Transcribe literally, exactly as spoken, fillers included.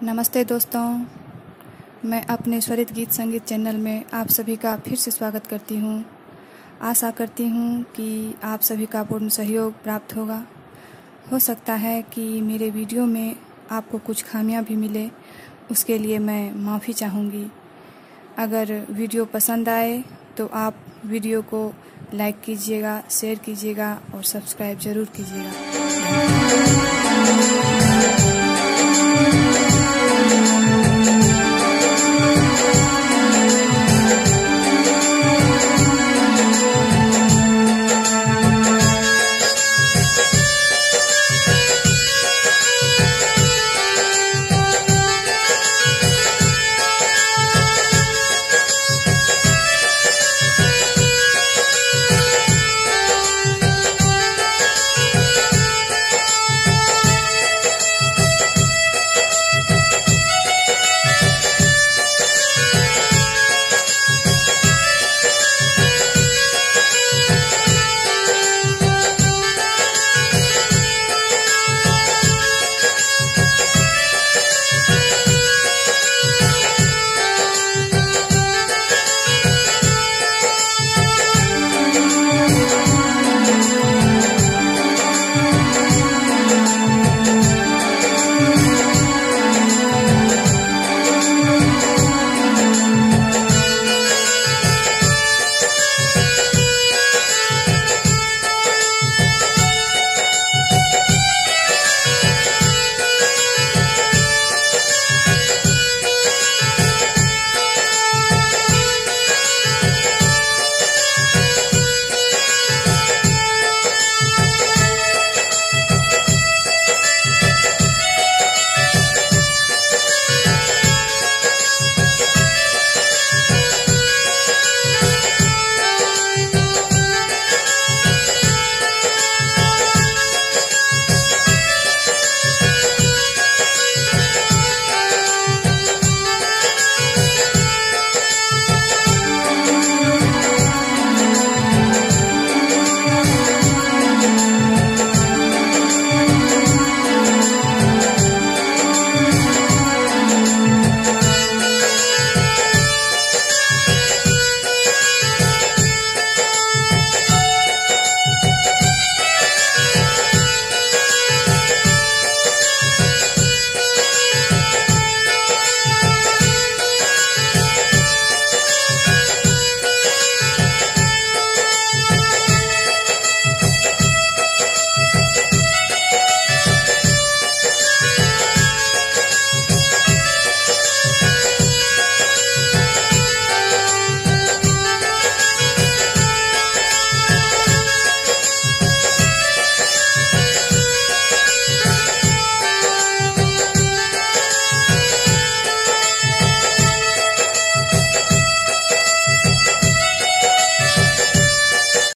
नमस्ते दोस्तों, मैं अपने स्वरित गीत संगीत चैनल में आप सभी का फिर से स्वागत करती हूँ। आशा करती हूँ कि आप सभी का पूर्ण सहयोग प्राप्त होगा। हो सकता है कि मेरे वीडियो में आपको कुछ खामियां भी मिले, उसके लिए मैं माफ़ी चाहूँगी। अगर वीडियो पसंद आए तो आप वीडियो को लाइक कीजिएगा, शेयर कीजिएगा और सब्सक्राइब ज़रूर कीजिएगा।